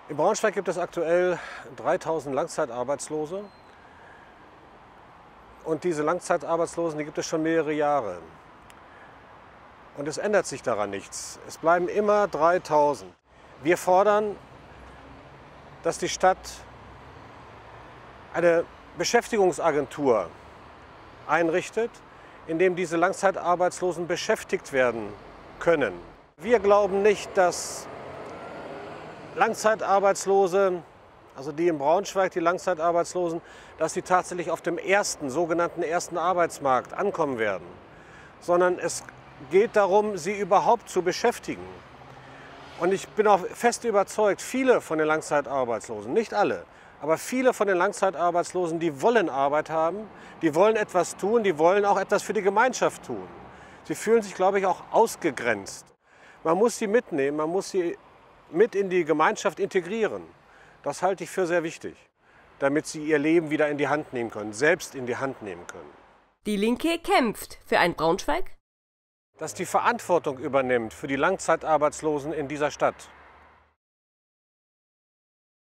In Braunschweig gibt es aktuell 3000 Langzeitarbeitslose. Und diese Langzeitarbeitslosen, die gibt es schon mehrere Jahre. Und es ändert sich daran nichts. Es bleiben immer 3000. Wir fordern, dass die Stadt eine Beschäftigungsagentur einrichtet, in dem diese Langzeitarbeitslosen beschäftigt werden können. Wir glauben nicht, dass Langzeitarbeitslose, also die in Braunschweig, die Langzeitarbeitslosen, dass sie tatsächlich auf dem sogenannten ersten Arbeitsmarkt ankommen werden. Sondern es geht darum, sie überhaupt zu beschäftigen. Und ich bin auch fest überzeugt, viele von den Langzeitarbeitslosen, nicht alle, aber viele von den Langzeitarbeitslosen, die wollen Arbeit haben, die wollen etwas tun, die wollen auch etwas für die Gemeinschaft tun. Sie fühlen sich, glaube ich, auch ausgegrenzt. Man muss sie mitnehmen, man muss sie mit in die Gemeinschaft integrieren. Das halte ich für sehr wichtig, damit sie ihr Leben wieder in die Hand nehmen können, selbst in die Hand nehmen können. Die Linke kämpft für ein Braunschweig, das die Verantwortung übernimmt für die Langzeitarbeitslosen in dieser Stadt.